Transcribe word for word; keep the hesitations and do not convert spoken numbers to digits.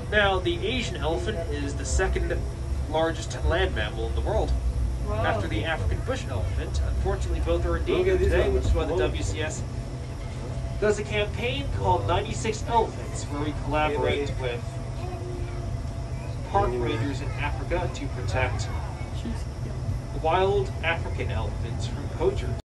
Now, the Asian elephant is the second largest land mammal in the world, Wow. after the African bush elephant. Unfortunately, both are endangered today, which is why the W C S does a campaign called ninety-six Elephants, where we collaborate with park rangers in Africa to protect wild African elephants from poachers.